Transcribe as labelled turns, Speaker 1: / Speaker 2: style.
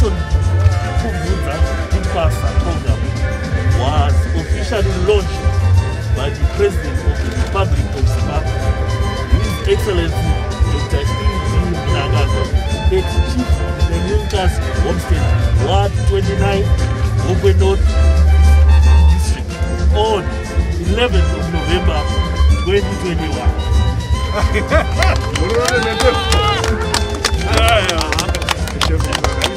Speaker 1: Milton Kumvunza Impasa program was officially launched by the President of the Republic of Zimbabwe, His Excellency Dr. E.V. Mnangagwa, at Chief Lemunkas Homestead, Ward 29, Gokwe North District, on 11th of November 2021.